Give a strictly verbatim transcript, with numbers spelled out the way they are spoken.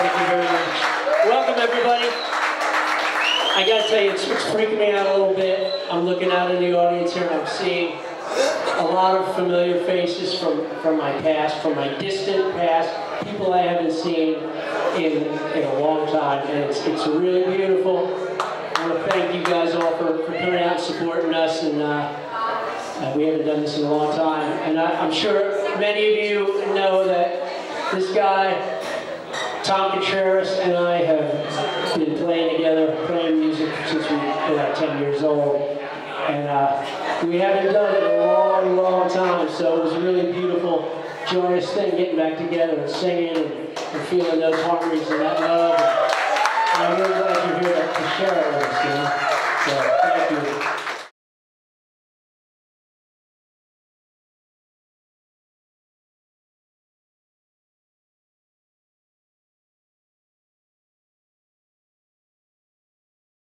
Thank you very much. Welcome, everybody. I gotta tell you, it's, it's freaking me out a little bit. I'm looking out in the audience here and I'm seeing a lot of familiar faces from, from my past, from my distant past, people I haven't seen in, in a long time, and it's, it's really beautiful. I want to thank you guys all for, for coming out and supporting us, and uh, uh, we haven't done this in a long time. And I, I'm sure many of you know that this guy, Tom Contreras, and I have been playing together, playing music since we were about ten years old. And uh, we haven't done it in a long, long time, so it was a really beautiful, joyous thing getting back together and singing and, and feeling those harmonies and that love. And, and I'm really glad you're here to, to share it with us, you know? So,